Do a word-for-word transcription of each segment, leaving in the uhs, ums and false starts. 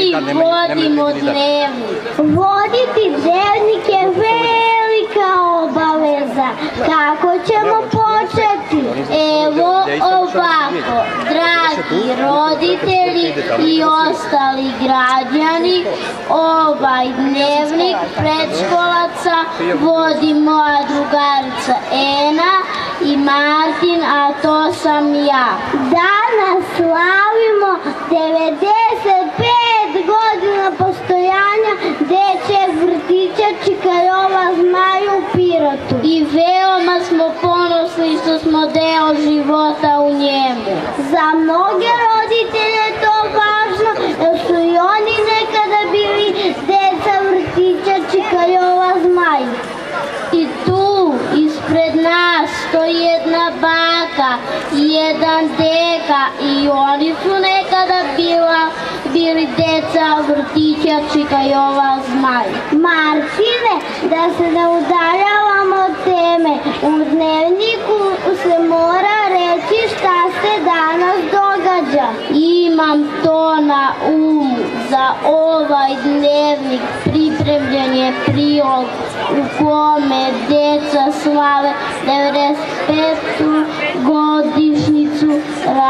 Mi vodimo dnevnik. Voditi dnevnik je velika obaveza. Kako ćemo početi? Evo ovako, dragi roditelji i ostali građani, ovaj dnevnik predškolaca vodi moja drugarica Ena i Martin, a to sam ja. Danas slavimo devedeset pet godina postojanja dečjeg vrtića Čikajova Zmaj u Pirotu. I veoma smo ponosni što smo deo života u njemu. Za mnoge roditelje je to važno, jer su i oni nekada bili deca vrtića Čikajova Zmaj. I tu, ispred nas, stoji jedna baka i jedan deka i oni su nekada bila, bili deca vrtića Čikajova Zmaj. Martine, da se ne udaljavamo od teme, u dnevniku se mora reći šta se danas događa. Imam to na umu. Za ovaj dnevnik pripremljen je prilog u kome deca slave devedeset petu godišnjicu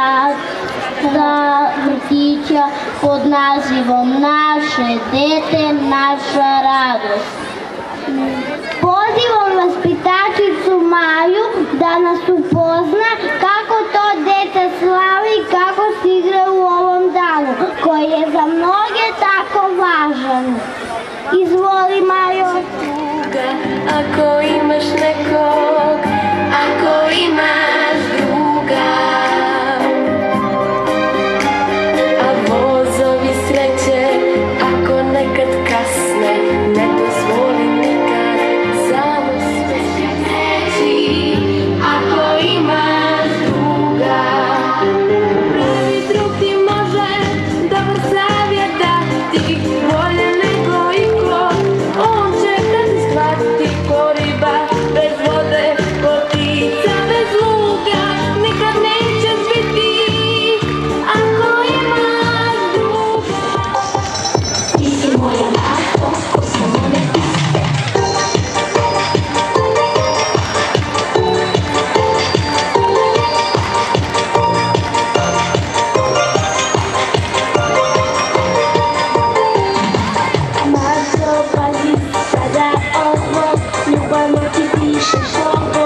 rada vrtića pod nazivom Naše dete, naša radost. Pozivam vaspitačicu Maju da nas upozna kako to dete slavi i kako se igra u ovom danu, koji je za mnoge tako važan. Izvoli, Majo. Ako imaš nekog, ako imaš druga, a vozovi sreće, ako nekad kasne, ne dozvoli nikad, samo sve reći. Ako imaš druga, prvi drug ti može dobar savjet dati, bolje nego iko, on će kad ti shvati ko riba bez vode, ko ptica bez luka, nikad nećeš biti. Ako imaš druga, ti si moja lako, ko samo ne ti. Marko, pazi sada ovo, ljubav moći piše što